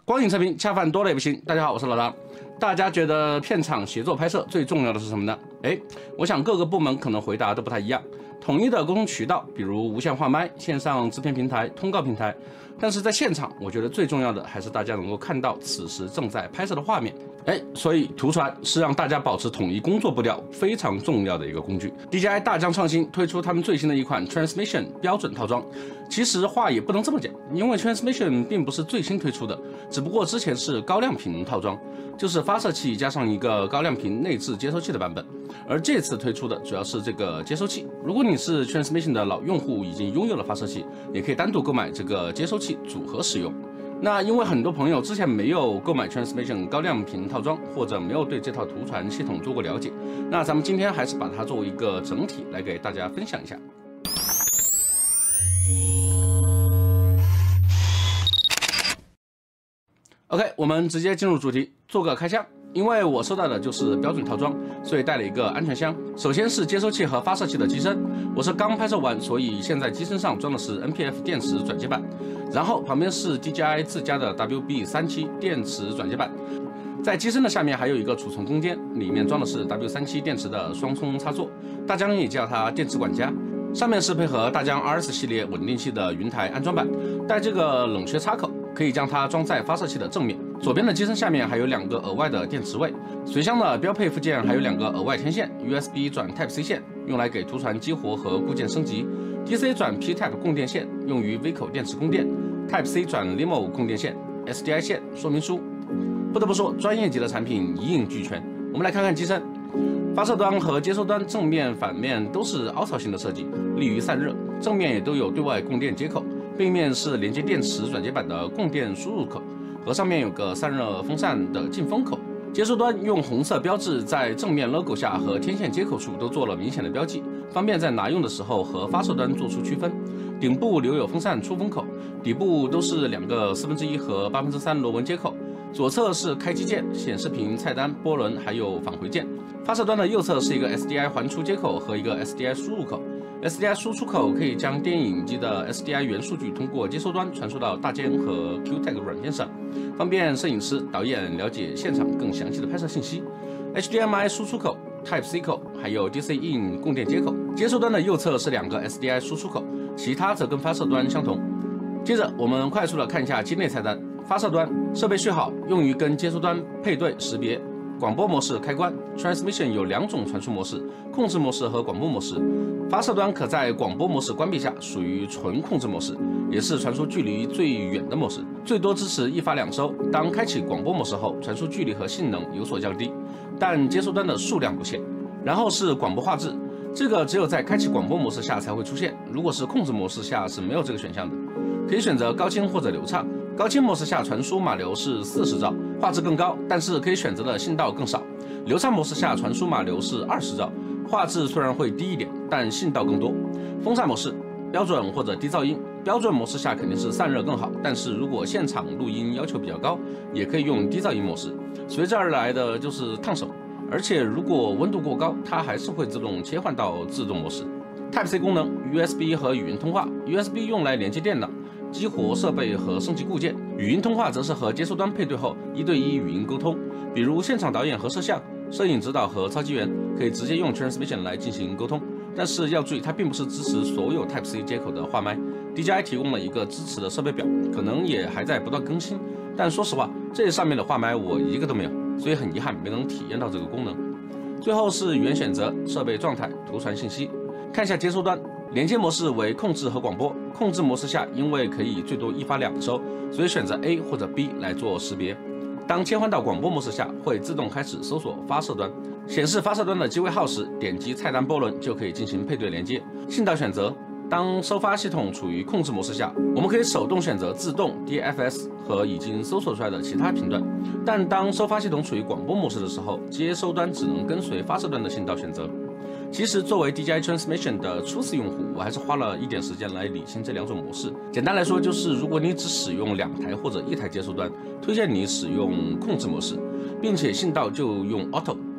光影测评恰饭多了也不行。大家好，我是老张。大家觉得片场协作拍摄最重要的是什么呢？我想各个部门可能回答都不太一样。统一的沟通渠道，比如无线话麦、线上制片平台、通告平台。但是在现场，我觉得最重要的还是大家能够看到此时正在拍摄的画面。所以图传是让大家保持统一工作步调非常重要的一个工具。DJI 大疆创新推出他们最新的一款 Transmission 标准套装。其实话也不能这么讲，因为 Transmission 并不是最新推出的，只不过之前是高亮屏套装，就是发射器加上一个高亮屏内置接收器的版本。而这次推出的主要是这个接收器。如果你是 Transmission 的老用户，已经拥有了发射器，也可以单独购买这个接收器组合使用。那因为很多朋友之前没有购买 Transmission 高亮屏套装，或者没有对这套图传系统做过了解，那咱们今天还是把它作为一个整体来给大家分享一下。OK， 我们直接进入主题，做个开箱。因为我收到的就是标准套装，所以带了一个安全箱。首先是接收器和发射器的机身，我是刚拍摄完，所以现在机身上装的是 NPF 电池转接板，然后旁边是 DJI 自家的 WB37 电池转接板。在机身的下面还有一个储存空间，里面装的是 W37 电池的双充插座，大疆也叫它电池管家。上面是配合大疆 RS 系列稳定器的云台安装板，带这个冷却插口，可以将它装在发射器的正面。左边的机身下面还有2个额外的电池位，随箱的标配附件还有2个额外天线 ，USB 转 Type-C 线，用来给图传激活和固件升级 ；DC 转 P-Type 供电线，用于微口电池供电 ；Type-C 转 Limo 供电线 ，SDI 线，说明书。不得不说，专业级的产品一应俱全。我们来看看机身，发射端和接收端正面、反面都是凹槽型的设计，利于散热。正面也都有对外供电接口，背面是连接电池转接板的供电输入口。和上面有个散热风扇的进风口，接收端用红色标志在正面 logo 下和天线接口处都做了明显的标记，方便在拿用的时候和发射端做出区分。顶部留有风扇出风口，底部都是2个1/4和3/8螺纹接口。左侧是开机键、显示屏、菜单、波轮，还有返回键。发射端的右侧是一个 SDI 还出接口和一个 SDI 输入口。SDI 输出口可以将电影机的 SDI 原数据通过接收端传输到大件和 QTech 软件上，方便摄影师、导演了解现场更详细的拍摄信息。HDMI 输出口、Type-C 口，还有 DC in 供电接口。接收端的右侧是2个 SDI 输出口，其他则跟发射端相同。接着我们快速的看一下机内菜单。发射端设备序号用于跟接收端配对识别。广播模式开关 Transmission 有2种传输模式，控制模式和广播模式。发射端可在广播模式关闭下属于纯控制模式，也是传输距离最远的模式，最多支持1发2收。当开启广播模式后，传输距离和性能有所降低，但接收端的数量不限。然后是广播画质，这个只有在开启广播模式下才会出现，如果是控制模式下是没有这个选项的。可以选择高清或者流畅。高清模式下传输码流是40兆，画质更高，但是可以选择的信道更少。流畅模式下传输码流是20兆，画质虽然会低一点，但信道更多。风扇模式，标准或者低噪音。标准模式下肯定是散热更好，但是如果现场录音要求比较高，也可以用低噪音模式。随之而来的就是烫手，而且如果温度过高，它还是会自动切换到自动模式。Type-C 功能 ，USB 和语音通话 ，USB 用来连接电脑、激活设备和升级固件，语音通话则是和接收端配对后1对1语音沟通，比如现场导演和摄像、摄影指导和超级员可以直接用 Transmission 来进行沟通。但是要注意，它并不是支持所有 Type-C 接口的话麦。DJI 提供了一个支持的设备表，可能也还在不断更新。但说实话，这上面的话麦我一个都没有，所以很遗憾没能体验到这个功能。最后是语言选择、设备状态、图传信息。看一下接收端，连接模式为控制和广播。控制模式下，因为可以最多1发2收，所以选择 A 或者 B 来做识别。当切换到广播模式下，会自动开始搜索发射端，显示发射端的机位号时，点击菜单波轮就可以进行配对连接。信道选择，当收发系统处于控制模式下，我们可以手动选择自动 DFS 和已经搜索出来的其他频段，但当收发系统处于广播模式的时候，接收端只能跟随发射端的信道选择。其实作为 DJI Transmission 的初次用户，我还是花了一点时间来理清这2种模式。简单来说，就是如果你只使用2台或者1台接收端，推荐你使用控制模式，并且信道就用 Auto，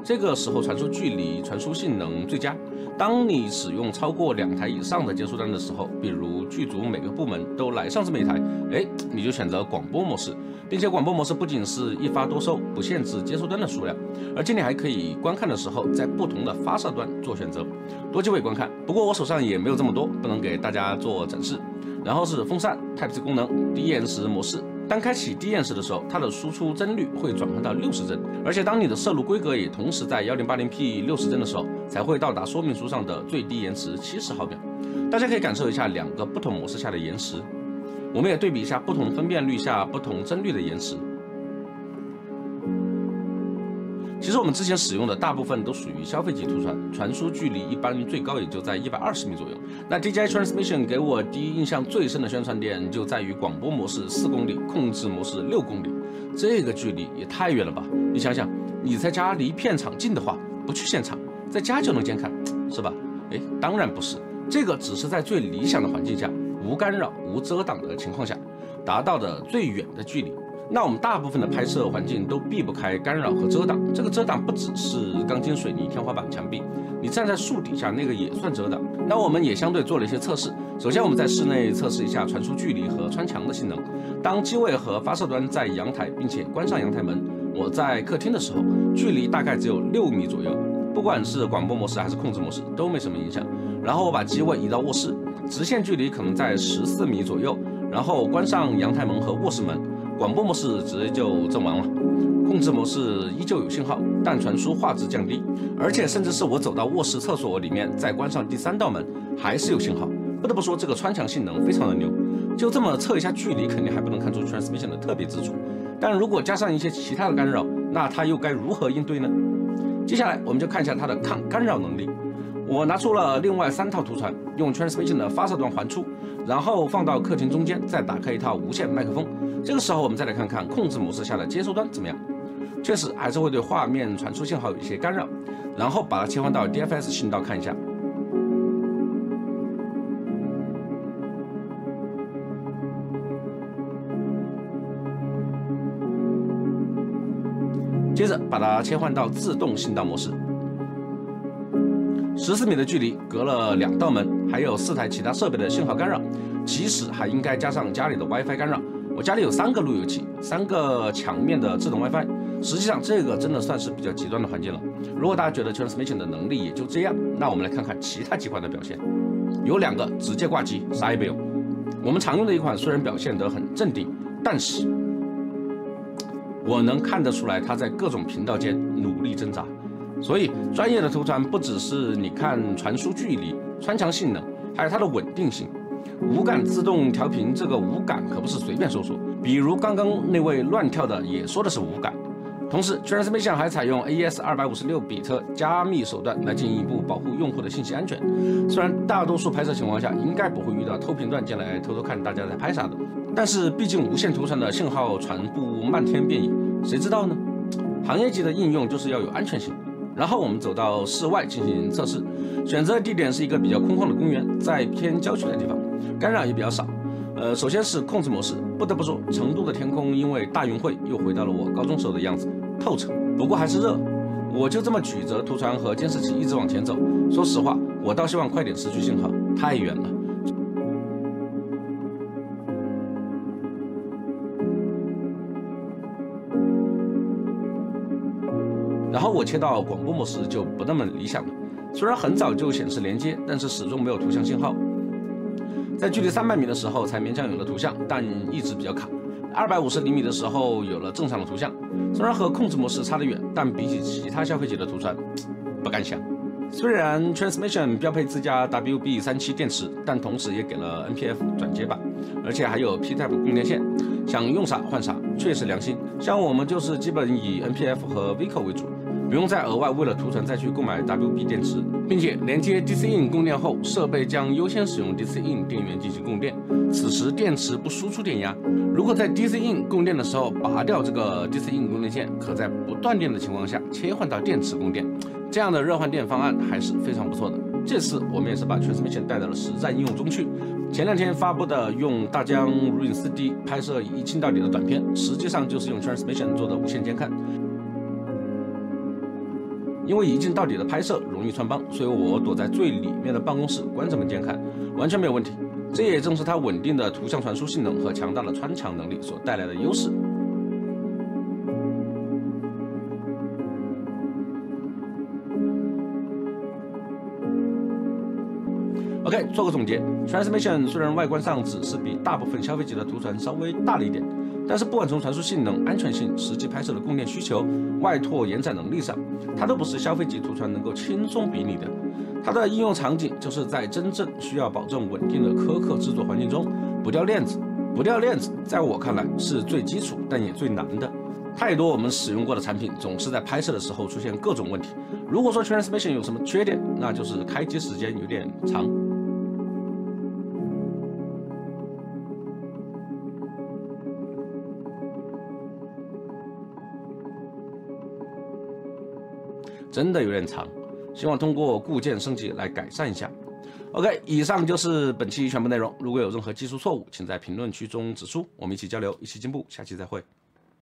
这个时候传输距离、传输性能最佳。当你使用超过2台以上的接收端的时候，比如剧组每个部门都来上这么一台，你就选择广播模式，并且广播模式不仅是一发多收，不限制接收端的数量，而且你还可以观看的时候在不同的发射端做选择，多机位观看。不过我手上也没有这么多，不能给大家做展示。然后是风扇 Type-C 功能，低延时模式。当开启低延时的时候，它的输出帧率会转换到60帧，而且当你的摄入规格也同时在 1080p 60帧的时候，才会到达说明书上的最低延迟70毫秒。大家可以感受一下2个不同模式下的延时，我们也对比一下不同分辨率下不同帧率的延时。其实我们之前使用的大部分都属于消费级图传，传输距离一般最高也就在120米左右。那 DJI Transmission 给我第一印象最深的宣传点就在于广播模式4公里，控制模式6公里，这个距离也太远了吧？你想想，你在家离片场近的话，不去现场，在家就能监看，是吧？当然不是，这个只是在最理想的环境下，无干扰、无遮挡的情况下达到的最远的距离。那我们大部分的拍摄环境都避不开干扰和遮挡，这个遮挡不只是钢筋水泥、天花板、墙壁，你站在树底下那个也算遮挡。那我们也相对做了一些测试，首先我们在室内测试一下传输距离和穿墙的性能。当机位和发射端在阳台，并且关上阳台门，我在客厅的时候，距离大概只有6米左右，不管是广播模式还是控制模式都没什么影响。然后我把机位移到卧室，直线距离可能在14米左右，然后关上阳台门和卧室门。广播模式直接就阵亡了，控制模式依旧有信号，但传输画质降低，而且甚至是我走到卧室厕所里面再关上第3道门，还是有信号。不得不说，这个穿墙性能非常的牛。就这么测一下距离，肯定还不能看出 Transmission 的特别之处。但如果加上一些其他的干扰，那它又该如何应对呢？接下来我们就看一下它的抗干扰能力。我拿出了另外3套图传，用 Transmission 的发射端还出，然后放到客厅中间，再打开一套无线麦克风。这个时候我们再来看看控制模式下的接收端怎么样，确实还是会对画面传输信号有一些干扰。然后把它切换到 DFS 信道看一下，接着把它切换到自动信道模式。14米的距离，隔了2道门，还有4台其他设备的信号干扰，其实还应该加上家里的 WiFi 干扰。我家里有3个路由器，3个墙面的自动 WiFi， 实际上这个真的算是比较极端的环境了。如果大家觉得 Transmission 的能力也就这样，那我们来看看其他几款的表现。有2个直接挂机，啥也没有。我们常用的一款虽然表现得很镇定，但是我能看得出来它在各种频道间努力挣扎。所以专业的图传不只是你看传输距离、穿墙性能，还有它的稳定性。无感自动调频，这个无感可不是随便说说，比如刚刚那位乱跳的也说的是无感。同时 Transmission 还采用 AES 256比特加密手段来进一步保护用户的信息安全。虽然大多数拍摄情况下应该不会遇到偷频断进来偷偷看大家在拍啥的，但是毕竟无线图传的信号传播漫天遍野，谁知道呢？行业级的应用就是要有安全性。然后我们走到室外进行测试，选择的地点是一个比较空旷的公园，在偏郊区的地方，干扰也比较少。首先是控制模式，不得不说，成都的天空因为大云会又回到了我高中时候的样子，透彻。不过还是热，我就这么举着图传和监视器一直往前走。说实话，我倒希望快点失去信号，太远了。然后我切到广播模式就不那么理想了，虽然很早就显示连接，但是始终没有图像信号。在距离300米的时候才勉强有了图像，但一直比较卡。250厘米的时候有了正常的图像，虽然和控制模式差得远，但比起其他消费级的图传，不敢想。虽然 Transmission 标配自家 WB37电池，但同时也给了 NPF 转接板，而且还有 P-Type 供电线，想用啥换啥，确实良心。像我们就是基本以 NPF 和 Vico 为主，不用再额外为了图传再去购买 WB 电池，并且连接 DC-in 供电后，设备将优先使用 DC-in 电源进行供电。此时电池不输出电压，如果在 DC-in 供电的时候拔掉这个 DC-in 供电线，可在不断电的情况下切换到电池供电，这样的热换电方案还是非常不错的。这次我们也是把 Transmission 带到了实战应用中去。前2天发布的用大疆 Ronin 4D 拍摄一镜到底的短片，实际上就是用 Transmission 做的无线监看。 因为一镜到底的拍摄容易穿帮，所以我躲在最里面的办公室关着门监看，完全没有问题。这也正是它稳定的图像传输性能和强大的穿墙能力所带来的优势。OK， 做个总结 ，Transmission 虽然外观上只是比大部分消费级的图传稍微大了一点，但是不管从传输性能、安全性、实际拍摄的供电需求、外拓延展能力上，它都不是消费级图传能够轻松比拟的。它的应用场景就是在真正需要保证稳定的苛刻制作环境中不掉链子。不掉链子，在我看来是最基础但也最难的。太多我们使用过的产品总是在拍摄的时候出现各种问题。如果说 Transmission 有什么缺点，那就是开机时间有点长。真的有点长，希望通过固件升级来改善一下。OK， 以上就是本期全部内容。如果有任何技术错误，请在评论区中指出，我们一起交流，一起进步。下期再会。